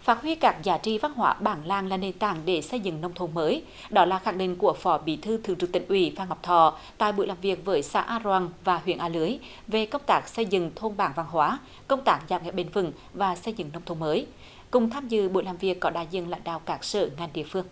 Phát huy các giá trị văn hóa bản làng là nền tảng để xây dựng nông thôn mới. Đó là khẳng định của Phó Bí thư Thường trực Tỉnh ủy Phan Ngọc Thọ tại buổi làm việc với xã A Roàng và huyện A Lưới về công tác xây dựng thôn bản văn hóa, công tác giảm nghèo bền vững và xây dựng nông thôn mới. Cùng tham dự buổi làm việc có đại diện lãnh đạo các sở ngành địa phương.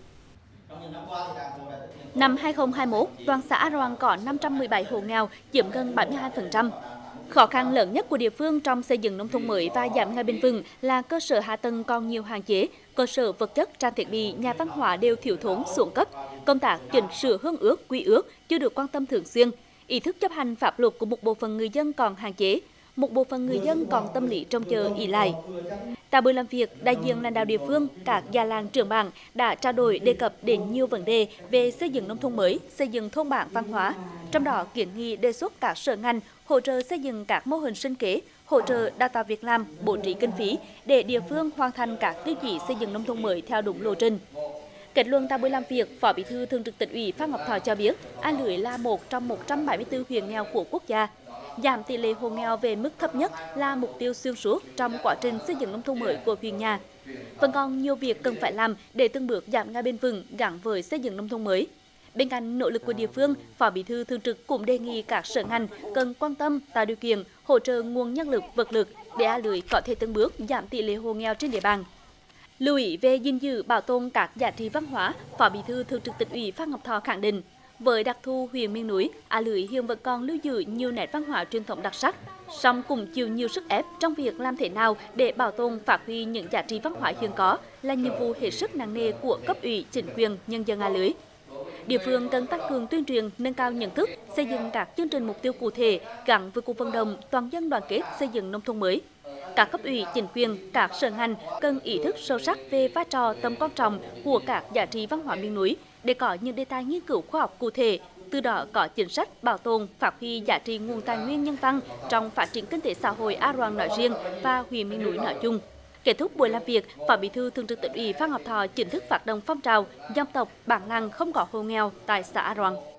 Năm 2021, toàn xã A Roàng có 517 hộ nghèo, chiếm gần 72%. Khó khăn lớn nhất của địa phương trong xây dựng nông thôn mới và giảm nghèo bền vững là cơ sở hạ tầng còn nhiều hạn chế, cơ sở vật chất, trang thiết bị, nhà văn hóa đều thiếu thốn xuống cấp, công tác chỉnh sửa hương ước, quy ước chưa được quan tâm thường xuyên, ý thức chấp hành pháp luật của một bộ phận người dân còn hạn chế, một bộ phận người dân còn tâm lý trông chờ ỷ lại. Tại buổi làm việc, đại diện lãnh đạo địa phương, các già làng trưởng bản đã trao đổi đề cập đến nhiều vấn đề về xây dựng nông thôn mới, xây dựng thôn bản văn hóa, trong đó kiến nghị đề xuất các sở ngành hỗ trợ xây dựng các mô hình sinh kế, hỗ trợ đào tạo việc làm, bố trí kinh phí để địa phương hoàn thành các tiêu chí xây dựng nông thôn mới theo đúng lộ trình. Kết luận tại buổi làm việc, Phó Bí thư Thường trực Tỉnh ủy Phan Ngọc Thọ cho biết, A Lưới là một trong 174 huyện nghèo của quốc gia. Giảm tỷ lệ hộ nghèo về mức thấp nhất là mục tiêu xuyên suốt trong quá trình xây dựng nông thôn mới của huyện nhà. Vẫn còn nhiều việc cần phải làm để từng bước giảm nghèo bền vững gắn với xây dựng nông thôn mới. Bên cạnh nỗ lực của địa phương, Phó Bí thư Thường trực cũng đề nghị các sở ngành cần quan tâm tạo điều kiện hỗ trợ nguồn nhân lực, vật lực để A Lưới có thể từng bước giảm tỷ lệ hộ nghèo trên địa bàn. Lưu ý về gìn giữ bảo tồn các giá trị văn hóa, Phó Bí thư Thường trực Tỉnh ủy Phan Ngọc Thọ khẳng định, với đặc thù huyện miền núi, A Lưới hiện vẫn còn lưu giữ nhiều nét văn hóa truyền thống đặc sắc, song cũng chịu nhiều sức ép trong việc làm thế nào để bảo tồn phát huy những giá trị văn hóa hiện có là nhiệm vụ hết sức nặng nề của cấp ủy, chính quyền, nhân dân A Lưới. Địa phương cần tăng cường tuyên truyền, nâng cao nhận thức, xây dựng các chương trình mục tiêu cụ thể gắn với cuộc vận động toàn dân đoàn kết xây dựng nông thôn mới. Các cấp ủy, chính quyền, các sở ngành cần ý thức sâu sắc về vai trò tầm quan trọng của các giá trị văn hóa miền núi để có những đề tài nghiên cứu khoa học cụ thể, từ đó có chính sách bảo tồn, phát huy giá trị nguồn tài nguyên nhân văn trong phát triển kinh tế xã hội A Roàng nói riêng và huyện miền núi nói chung. Kết thúc buổi làm việc, Phó Bí thư Thường trực Tỉnh ủy Phan Ngọc Thọ chính thức phát động phong trào dân tộc bản làng không có hộ nghèo tại xã A Roàng.